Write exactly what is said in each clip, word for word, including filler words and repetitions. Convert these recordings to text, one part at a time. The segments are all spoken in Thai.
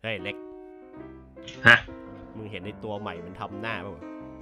ฮ้ยเล็กฮะมึงเห็นในตัวใหม่มันทำหน้าป่ะ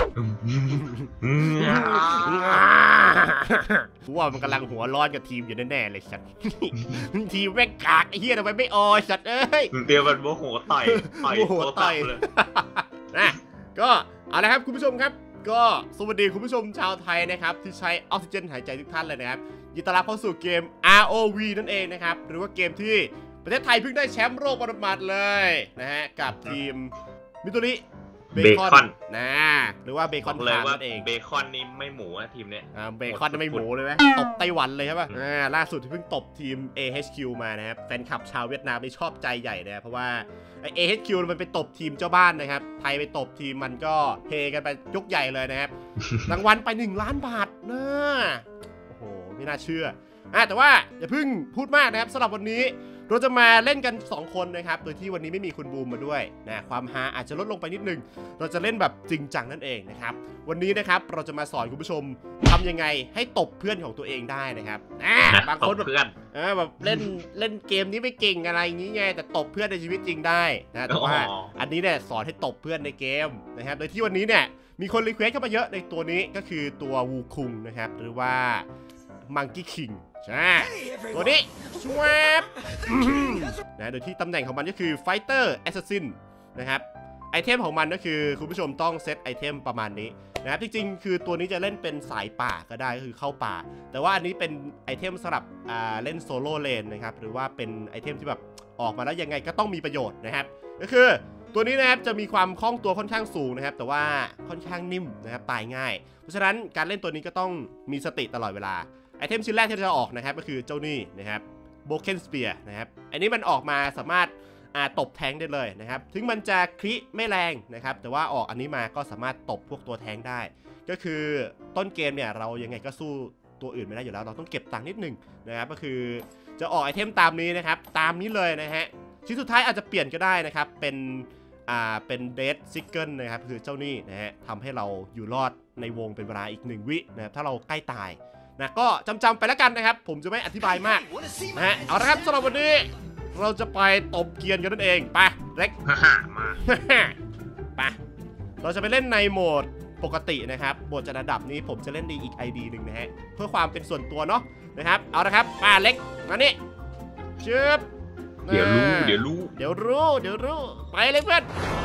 กูว่ามันกำลังหัวร้อนกับทีมอยู่แน่ๆเลยสัตว์ทีมแม่งกากไอ้เหี้ยทำไมไม่ออยสัตว์เอ้ยเดี๋ยวมันโมโหต่อยต่อยโมโหต่อยเลยนะก็เอาละครับคุณผู้ชมครับก็สวัสดีคุณผู้ชมชาวไทยนะครับที่ใช้ออกซิเจนหายใจทุกท่านเลยนะครับยินดีต้อนรับเข้าสู่เกม อาร์ โอ วี นั่นเองนะครับหรือว่าเกมที่ประเทศไทยเพิ่งได้แชมป์โลกมาหมาดๆเลยนะฮะกับทีมมิโตริเบคอนนะหรือว่าเบคอนเลยว่าเองเบคอนนี่ไม่หมูนะทีมเนี้ยอ่าเบคอนไม่หมูเลยไหมตบไต้หวันเลยใช่ป่ะอ่าล่าสุดที่เพิ่งตบทีม เอ เอช คิว มานะครับแฟนคลับชาวเวียดนามไม่ชอบใจใหญ่นะเพราะว่าไอ เอ เอช คิว มันไปตบทีมเจ้าบ้านนะครับไทยไปตบทีมมันก็เฮกันไปยกใหญ่เลยนะครับรางวัลไปหนึ่งล้านบาทนะโอ้โหไม่น่าเชื่ออ่ะแต่ว่าอย่าเพิ่งพูดมากนะครับสำหรับวันนี้เราจะมาเล่นกันสองคนนะครับโดยที่วันนี้ไม่มีคุณบูมมาด้วยนะความฮาอาจจะลดลงไปนิดนึงเราจะเล่นแบบจริงจังนั่นเองนะครับวันนี้นะครับเราจะมาสอนคุณผู้ชมทำยังไงให้ตบเพื่อนของตัวเองได้นะครับอ่าบางคนแบบเออแบบเล่นเล่นเกมนี้ไม่เก่งอะไรอย่างนี้ไงแต่ตบเพื่อนในชีวิตจริงได้นะแต่ว่าอันนี้เนี่ยสอนให้ตบเพื่อนในเกมนะครับโดยที่วันนี้เนี่ยมีคนรีเควสเข้ามาเยอะในตัวนี้ก็คือตัววูคุงนะครับหรือว่ามังกี้คิงใช่ตัวนี้ชวบนะโดยที่ตำแหน่งของมันก็คือไฟเตอร์แอสซัสซินนะครับไอเทมของมันก็คือคุณผู้ชมต้องเซตไอเทมประมาณนี้นะครับจริงๆคือตัวนี้จะเล่นเป็นสายป่าก็ได้ก็คือเข้าป่าแต่ว่าอันนี้เป็นไอเทมสำหรับอ่าเล่นโซโล่เลนนะครับหรือว่าเป็นไอเทมที่แบบออกมาแล้วยังไงก็ต้องมีประโยชน์นะครับก็คือตัวนี้นะครับจะมีความคล่องตัวค่อนข้างสูงนะครับแต่ว่าค่อนข้างนิ่มนะครับตายง่ายเพราะฉะนั้นการเล่นตัวนี้ก็ต้องมีสติตลอดเวลาไอเทมชิ้นแรกที่จะออกนะครับก็คือเจ้านี่นะครับโบเคนสเปียร์นะครับอันนี้มันออกมาสามารถอ่าตบแทงได้เลยนะครับถึงมันจะคริไม่แรงนะครับแต่ว่าออกอันนี้มาก็สามารถตบพวกตัวแทงได้ก็คือต้นเกมเนี่ยเรายังไงก็สู้ตัวอื่นไม่ได้อยู่แล้วเราต้องเก็บตังค์นิดนึงนะครับก็คือจะออกไอเทมตามนี้นะครับตามนี้เลยนะฮะชิ้นสุดท้ายอาจจะเปลี่ยนก็ได้นะครับเป็นอ่าเป็นเดดซิกเกิลนะครับคือเจ้านี่นะฮะทำให้เราอยู่รอดในวงเป็นเวลาอีกหนึ่งวินะครับถ้าเราใกล้ตายนะก็จำๆไปแล้วกันนะครับผมจะไม่อธิบายมากนะฮะเอาละครับสำหรับวันนี้เราจะไปตบเกียร์กันนั่นเองไปเล็กมาไปเราจะไปเล่นในโหมดปกตินะครับโหมดจัดระดับนี้ผมจะเล่นในอีก ไอ ดี หนึ่งนะฮะเพื่อความเป็นส่วนตัวเนาะนะครับเอาละครับป้าเล็กมานี่จึ๊บเดี๋ยวรู้เดี๋ยวรู้เดี๋ยวรู้เดี๋ยวรู้ไปเลยเพื่อน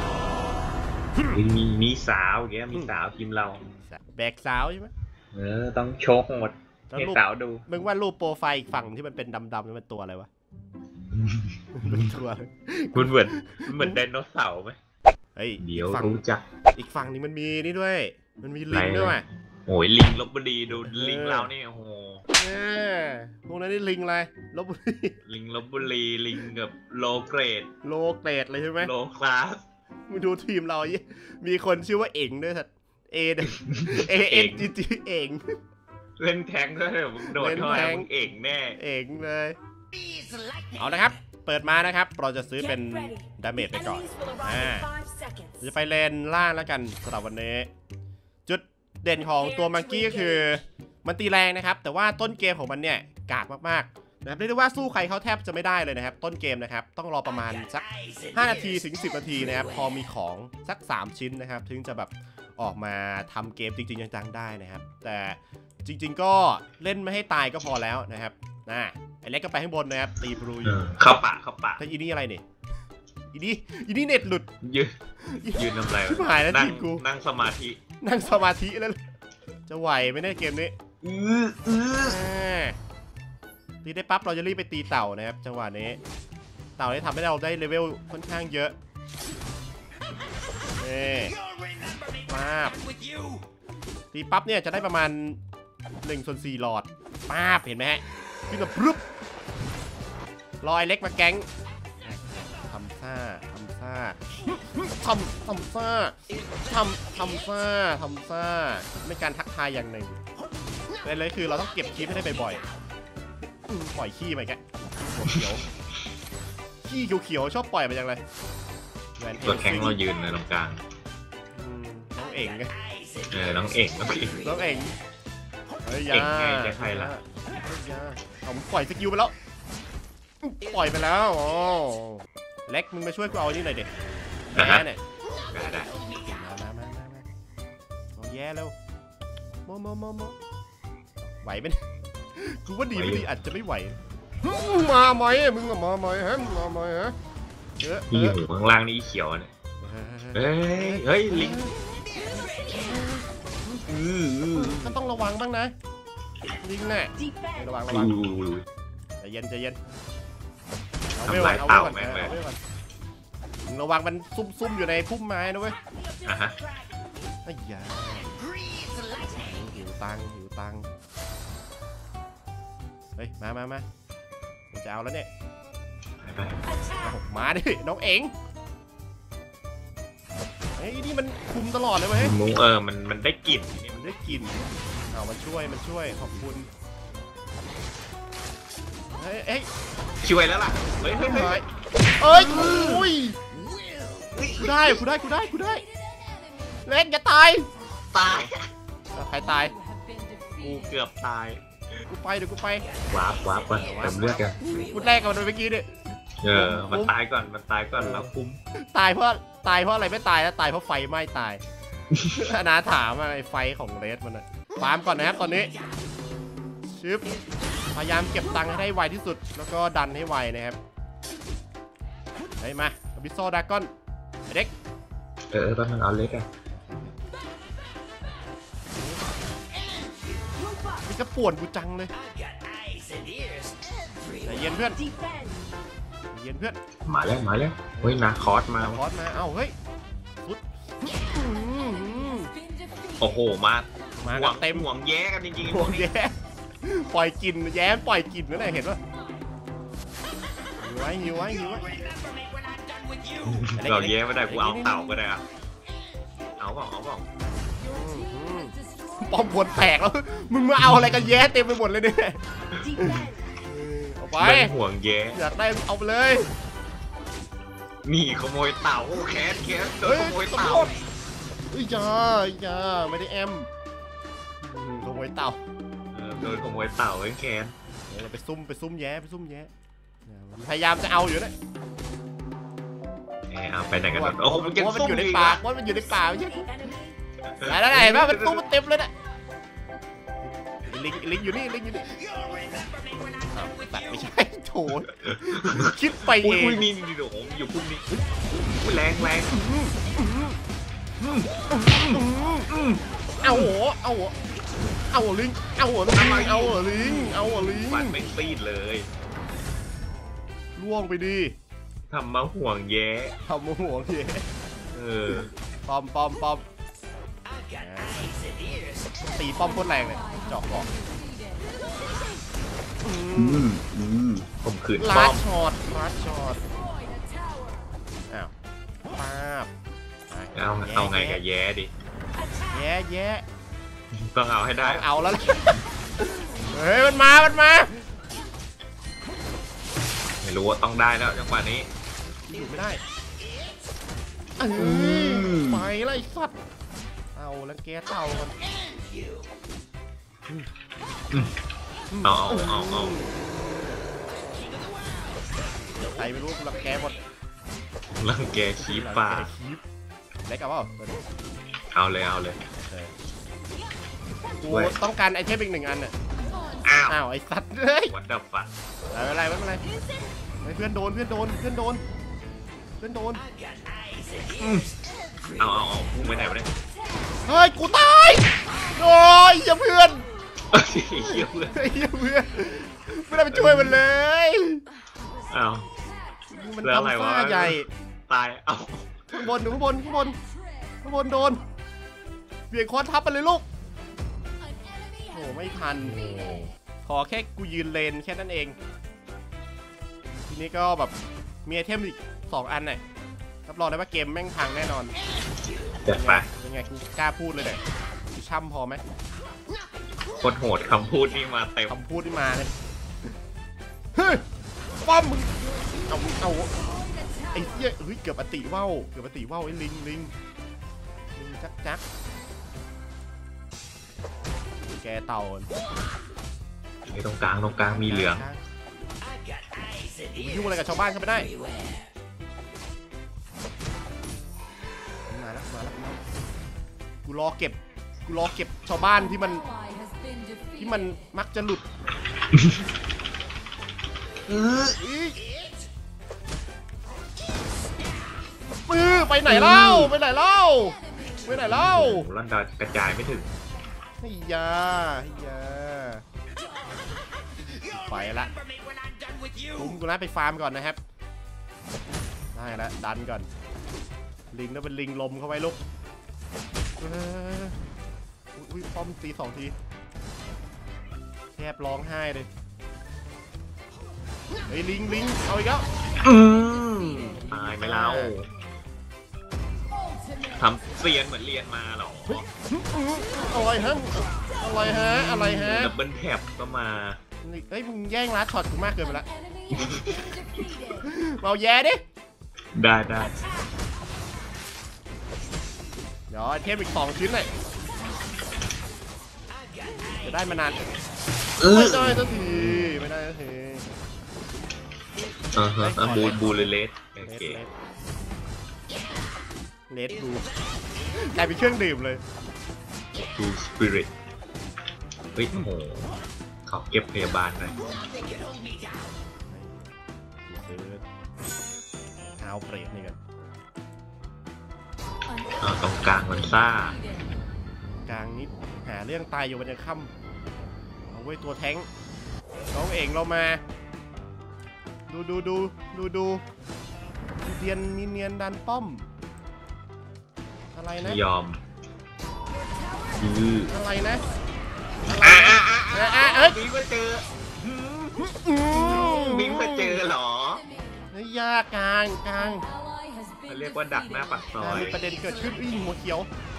มีมีสาวอย่างเงี้ยมีสาวทีมเราแบกสาวใช่ไหมเออต้องโชว์หมดให้สาวดูมึงว่ารูปโปรไฟล์อีกฝั่งที่มันเป็นดำๆนี่มันตัวอะไรวะเป็นตัวมันเหมือนเหมือนไดโนเสาร์ไหมเฮ้ยเดี๋ยวรู้จักอีกฝั่งนี้มันมีนี่ด้วยมันมีลิงด้วยโอ้ยลิงลบบุรีดูลิงเรานี่โอ้โหพวกนั้นนี่ลิงอะไรลบบุรีลิงลบบุรีลิงกับโลเกรดโลเกรดเลยใช่ไหมโลคลาสมึงดูทีมเรามีคนชื่อว่าเอ๋งด้วยสัตว์เอเอเอ็นจีจีเอ๋งเล่นแทงก็ได้มึงโดนทอยมึงเอ๋งแน่เอ๋งเลยเอาละครับเปิดมานะครับเราจะซื้อเป็นดาเมจไปก่อนอ่าจะไปเลนล่างแล้วกันสำหรับวันนี้จุดเด่นของตัวมังกี้ก็คือมันตีแรงนะครับแต่ว่าต้นเกมของมันเนี่ยกากมากๆนะครับเรียกได้ว่าสู้ใครเขาแทบจะไม่ได้เลยนะครับต้นเกมนะครับต้องรอประมาณสักห้านาทีถึงสิบนาทีนะครับพอมีของสักสามชิ้นนะครับถึงจะแบบออกมาทำเกมจริงๆจังๆได้นะครับแต่จริงๆก็เล่นไม่ให้ตายก็พอแล้วนะครับนะไอเล็กก็ไปข้างบนนะครับตีบรูอยู่เข้าปะเข้าปะถ้าอีนี่อะไรเนี่ยอีนี่อีนี่เน็ตหลุดยืนยืนทำไรชิบหายแล้วทีมกูนั่งสมาธินั่งสมาธิแล้วจะไหวไหมเนี่ยเกมนี้อืออือตีได้ปั๊บเราจะรีบไปตีเต่านะครับจังหวะนี้เต่าได้ทำให้เราได้เลเวลค่อนข้างเยอะเอ๊ปั๊บตีปั๊บเนี่ยจะได้ประมาณหนึ่งส่วนสี่หลอดปั๊บเห็นไหมฮะขึ้นมาปุ๊บลอยเล็กมาแก๊งทำซ่าทำซ่าทำทำซ่าทำทำซ่าทำซ่าเป็นการทักทายอย่างหนึ่งเลยเลยคือเราต้องเก็บคลิปให้ได้บ่อยๆปล่อยขี้ไปแกหัวเขียวขี้เขียวๆชอบปล่อยไปอย่างไรตัวแข็งเรายืนในตรงกลางน้องเอ๋งไงเออน้องเอ๋งน้องเอ๋งน้องเอ๋งเฮ้ยเอ๋งไงจะใครล่ะผมปล่อยสกิลไปแล้วปล่อยไปแล้วโอ้เล็กมึงมาช่วยกูเอาอันนี้หน่อยเด็กอ่ะแย่ฮะเนี่ยได้ได้มามามามามาเอาแย่เร็วโมโมโมโมไหวไหมเนี่ยกูว่าดีไม่ดีอาจจะไม่ไหวมาไหมมึงอะมาไหมฮะมึงมาไหมฮะเออที่หูข้างล่างนี่เขียวเนี่ยเฮ้ยเฮ้ยลิงอืออือก็ต้องระวังบ้างนะลิงแน่ระวังระวังอู้ใจเย็นใจเย็นเอาทำไว้ลายก่อนเต่าเอาแม่งไว้เลยก่อนมึงระวังมันซุ่มๆอยู่ในพุ่มไม้นะเว้ยอ่ะฮะไอ้ยาหิวตังค์หิวตังค์เฮ้ยมามามาผมจะเอาแล้วเนี่ยไปเอามาดิน้องเอ๋งเฮ้ยนี่มันคุมตลอดเลยเว้ยมุ้งเออมันมันได้กลิ่นมันได้กลิ่นเอามันช่วยมันช่วยขอบคุณเฮ้ยเฮ้ยช่วยแล้วล่ะเฮ้ยเฮ้ยเฮ้ยเอ้ยอุ้ยกูได้กูได้กูได้กูได้เล็กอย่าตายตายใครตายกูเกือบตายกูไปเดี๋ยวกูไปวาร์ปวาร์ปก่อนเติมเลือดกันกูแรกกับมันเมื่อกี้เนี่ยเออมันตายก่อนมันตายก่อนแล้วคุ้มตายเพราะตายเพราะอะไรไม่ตายแล้วตายเพราะไฟไหม้ตาย อนาถามอะไรไฟของเรดมันอะฟาร์มก่อนนะครับตอนนี้ชึบพยายามเก็บตังค์ให้ได้ไวที่สุดแล้วก็ดันให้ไวนะครับเฮ้ยมาบิโซดากอนเด็กเออแป๊บนึงเอาเล็กอ่ะนี่ก็ป่วนกูจังเลยใจเย็นเพื่อนใจเย็นเพื่อนมาแล้วมาแล้วเฮ้ยนาคอสมาคอสมาเอ้าเฮ้ยสุดอื้อหือโอ้โหมามาห่วกังนเต็มห่วงแย่กันจริงๆห่วงแย้ปล่อยกลินแย้มปล่อยกลินนั่นแหละเห็นปะหิวไว้หิวไว้หิวไว้เราแย่ไม่ได้กูเอาเต่าก็ได้อะเอาเปล่าเอาเปล่าป้อมบนแตกแล้วมึงมาเอาอะไรกันแย้เต็มไปหมดเลยเนี่ยเอาไปเรื่องห่วงแย่อยากได้เอาไปเลยนี่ขโมยเต่าโอ้แคสแคสโดนขโมยเต่าเฮ้ยอย่าอย่าไม่ได้แอมอืมขโมยเต่าเออโดนขโมยเต่าไอ้แคสเดี๋ยวเราไปซุ่มไปซุ่มแย้ไปซุ่มแย้เนี่ยมันพยายามจะเอาอยู่นะแหมเอาไปไหนกันหมดโอ้โหมันยังว่ามันซุ่มอยู่ในอีกป่าอะว่ามันอยู่ในป่าไม่ใช่ไหนแล้วไหนเห็นปะมันซุ่มมันเต็มเลยนะลิงลิงอยู่นี่ลิงอยู่นี่อ้าวตัดไม่ใช่โถคิดไปเออุ้ยงอุ้ยนี่นี่โอ้โหอยู่พุ่มนี้อุ้ยแรงแรงเอาหัวเอาหัวเอาหัวลิงเอาหัวลิงเอาหัวลิงเอาหัวลิงฟันไม่ซีดเลยล่วงไปดิทำมาห่วงแย่ทำหัวเหี้ยเออปอมปอมปอมตีป้อมโคตรแรงเลยเจาะเกาะอืมอืมผมขืนลาป้อดมช็อตลาดช็อตอ้าวป้าบเอาเอาไงกับแย่ดิแย่แย่ต้องเอาให้ได้เอาแล้วเฮ้ยมันมามันมาไม่รู้ว่าต้องได้แล้วจังหวะนี้อยู่ไม่ได้เออไปไล่สัตว์เอาแล้วแกเต่ากันเอาเอาเอาเอาใครไม่รู้กูรังแกหมดลังแกชี้ป่ารังแกคีบเล็กเอาเปล่าเอาเลยเอาเลยกูต้องการไอเทมอีกหนึ่งอันน่ะอ้าวอ้าวไอสัตว์เฮ้ยวันดับฟันไม่เป็นไรไม่เป็นไรไม่เพื่อนโดนเพื่อนโดนเพื่อนโดนเพื่อนโดนเอาเอาเอาพุ่งไปไหนวะเนี่ยเฮ้ยกูตายโอ้ยอย่าเพื่อนเฮียเพื่อนไอ้เหี้ยเพื่อนไม่ได้ไปช่วยมันเลยเอามันแล้วอะไรทำวะซ่าใหญ่ตายเอาข้างบนข้างบนข้างบนข้างบนโดนเบี่ยงคอนทับไปเลยลูกโอ้ไม่ทันขอแค่กูยืนเลนแค่นั้นเองทีนี้ก็แบบมีไอเทมอีกสองอันน่ะรับรองได้ว่าเกมแม่งพังแน่นอนเดี๋ยวไปยังไงกูกล้าพูดเลยเนี่ยกูช่ำพอไหมโคตรโหดคำพูดนี่มาเต็มคำพูดที่มาเนี่ยเฮ้ยป้อมมึงเอาเอาไอ้เหี้ยเฮ้ยเกือบอติว่าวเกือบอติว่าวไอ้ลิงลิงลิงจักจักแกเต่าไอ้ตรงกลางตรงกลางมีเหลืองยุ่งอะไรกับชาวบ้านเขาไม่ได้รอเก็บกูรอเก็บชาวบ้านที่มันที่มันมักจะหลุดปื้อไปไหนเล่าไปไหนเล่าไปไหนเล่าลันดากระจายไม่ถึงไอ้ยาไอ้ยาไปละคุ้มกูนะไปฟาร์มก่อนนะครับได้แล้วดันก่อนลิงแล้วเป็นลิงลมเข้าไปลูกอุ้ยป้อมตีสองทีแทบร้องไห้เลยเฮ้ยลิงลิงเอาอีกแล้วตายไปแล้วทำเซียนเหมือนเรียนมาหรออะไรฮะอะไรฮะอะไรฮะดับเบิลแท็บก็มาเฮ้ยมึงแย่งลัดช็อตกูมากเกินไปละเราแย่ดิได้ได้เดี๋ยวเทปอีกสองชิ้นเลยจะได้มานานไม่ได้สักทีไม่ได้สักทีอ่าฮะบูบูเลเลสโอเคเลสบูกลายเป็นเครื่องดื่มเลยบูสปิริตเฮ้ยโอ้โหเขาเก็บพยาบาลหน่อยซื้อเอาเปรตนี่กันตรงกลางมันซ่ากลางนิดหาเรื่องตายอยู่บนยังค่ำเอาไว้ตัวแท้งน้องเองเรามาดูดูดูดูดูเดียนมีเนียนดันป้อมอะไรนะยอมอะไรนะอ่าอ่าเอ้ยบิงมาเจอบิงมาเจอหรอยากกลางกลางเรียกว่าดักหน้าปากซอยมีประเด็นเกิดขึ้นวิ่งหัวเขียว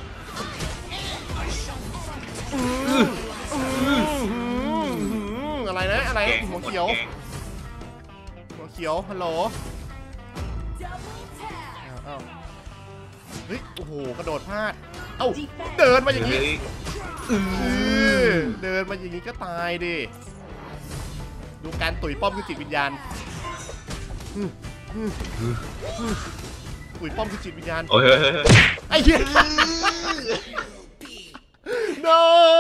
อะไรนะอะไรหัวเขียวหัวเขียวฮัลโหลเฮ้ยโอ้โหกระโดดพลาดเอ้าเดินมาอย่างนี้เดินมาอย่างนี้ก็ตายดิดูการตุ๋ยป้อมคือจิตวิญญาณตุ๋ยป้อมคือจิตวิญญาณไอ้เหี้ย no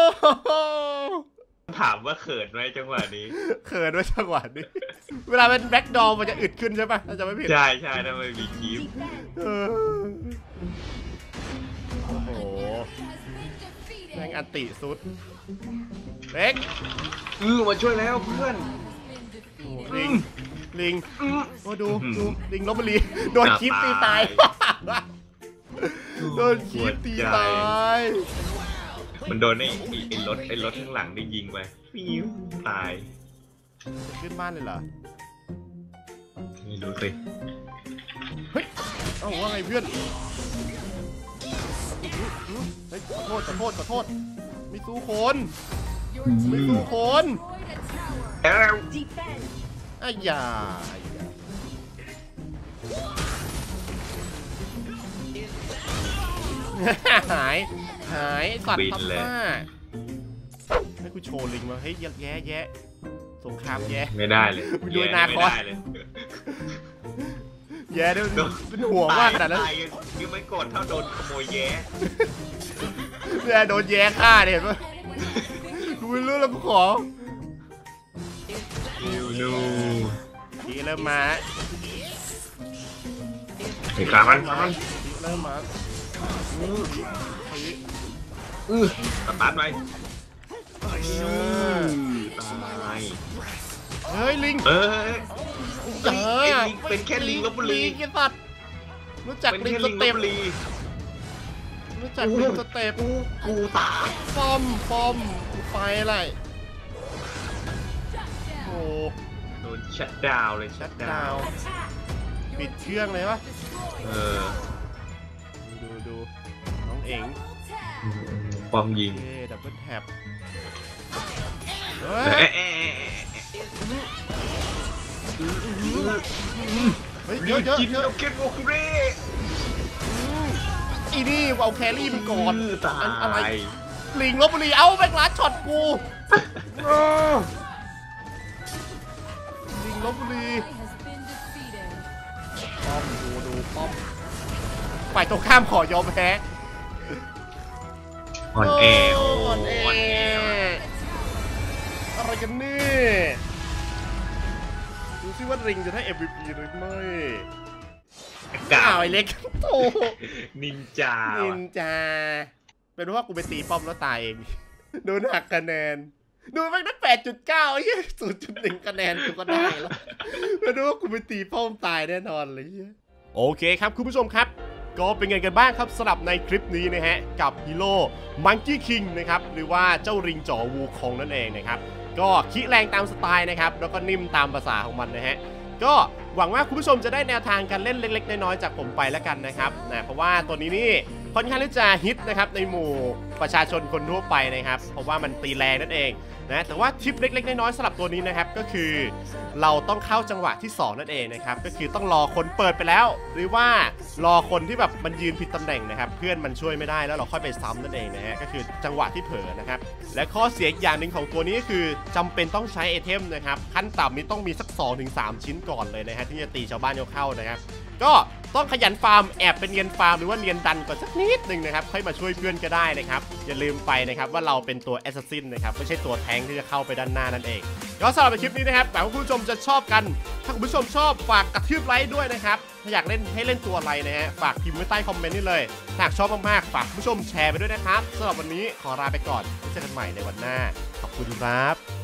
ถามว่าเขินไหมจังหวะนี้เขินด้วยจังหวะนี้เวลาเป็นแบ็คดอลมันจะอึดขึ้นใช่ปะจะไม่ผิดใช่ใช่ถ้าไม่มีคีฟโอ้โหแม่งอันติสุดเล็กอือมาช่วยแล้วเพื่อนลิงลิงโอ้ดูดูลิงลบบุรีโดนคีฟตีตายโดนคีฟตีตายมันโดนไอ้ไอ้รถไอ้รถข้างหลังได้ยิงไปฟิวตายขึ้นบ้านเลยเหรอไม่รู้สิเฮ้ยเอ้าว่าไงเพื่อนเฮ้ยขอโทษขอโทษขอโทษไม่สู้คนไม่สู้คนอ้ยาหายหายสัตว์ทำหน้าให้กูโชว์ลิงมาเฮ้ยแย่แย่สงครามแย่ไม่ได้เลยดูนาคอสแย่ด้วยเป็นห่วงมากขนาดนั้นยังไม่โกรธเท่าโดนขโมยแย่แย่โดนแย่ฆ่าเห็นปะกูไม่รู้แล้วกูขอนูทีเริ่มมาไอ้กามันเริ่มมาอือตัดตัดไปตายเฮ้ยลิงเอ้ยเป็นแค่ลิงลบบุรีกินสัตว์รู้จักลิงสเต็ปรู้จักลิงสเต็ปกูตายฟอมฟอมกูไปอะไรโอ้โดนชัดดาวเลยชัดดาวปิดเครื่องเลยวะเออดูดูน้องเอ๋งป้อมยิงดับเบิลแท็บเฮ้ยเยอะเยอะเยอะเก็บโอเคอีนี่เอาแครี่ไปก่อนอะไรลิงลบบุรีเอาแบงค์ลัดช็อตกูลิงลบบุรีป้อมดูดูป้อมฝ่ายตรงข้ามขอยอมแพ้อ่อนแออ่อนแออ่อนแออะไรกันนี่ดูซิว่าริงจะได้ เอ็ม วี พี หรือไม่กาอ้าวไอ้เล็กโตนินจานิว่ะนจาเป็นเพราะว่ากูไปตีป้อมแล้วตายเองโดนหักคะแนนดูแม่งได้ แปดจุดเก้า ไอ้เหี้ย ศูนย์จุดหนึ่ง คะแนนกูก็ได้แล้วแล้วดูว่ากูไปตีป้อมตายแน่นอนเลยโอเคครับคุณผู้ชมครับก็เป็นไงกันบ้างครับสำหรับในคลิปนี้นะฮะกับฮีโร่มังกี้คิงนะครับหรือว่าเจ้าริงจ๋อวูคงนั่นเองนะครับก็ขี้แรงตามสไตล์นะครับแล้วก็นิ่มตามภาษาของมันนะฮะก็หวังว่าคุณผู้ชมจะได้แนวทางการเล่นเล็กๆน้อยๆจากผมไปแล้วกันนะครับนะเพราะว่าตัวนี้นี่ค่อนข้างที่จะฮิตนะครับในหมู่ประชาชนคนทั่วไปนะครับเพราะว่ามันตีแรงนั่นเองนะแต่ว่าทิปเล็กๆน้อยๆสำหรับตัวนี้นะครับก็คือเราต้องเข้าจังหวะที่สองนั่นเองนะครับก็คือต้องรอคนเปิดไปแล้วหรือว่ารอคนที่แบบมันยืนผิดตำแหน่งนะครับเพื่อนมันช่วยไม่ได้แล้วเราค่อยไปซ้ำนั่นเองนะฮะก็คือจังหวะที่เผลอนะครับและข้อเสียอีกอย่างหนึ่งของตัวนี้ก็คือจำเป็นต้องใช้ไอเทมนะครับขั้นต่ำนี้ต้องมีสัก สองถึงสาม ชิ้นก่อนเลยนะฮะที่จะตีชาวบ้านเข้าๆนะครับก็ต้องขยันฟาร์มแอบเป็นเนียนฟาร์มหรือว่าเนียนดันก่อนสักนิดหนึ่งนะครับค่อยมาช่วยเพื่อนก็ได้นะครับอย่าลืมไปนะครับว่าเราเป็นตัวแอสซัสซินนะครับไม่ใช่ตัวแทงที่จะเข้าไปด้านหน้านั่นเองก็สำหรับคลิปนี้นะครับหวังว่าคุณผู้ชมจะชอบกันถ้าคุณผู้ชมชอบฝากกระทืบไลค์ด้วยนะครับถ้าอยากเล่นให้เล่นตัวอะไรนะฮะฝากพิมพ์ไว้ใต้คอมเมนต์นี่เลยถ้าหากชอบมากๆฝากคุณผู้ชมแชร์ไปด้วยนะครับสำหรับวันนี้ขอลาไปก่อนไว้เจอกันใหม่ในวันหน้าขอบคุณครับ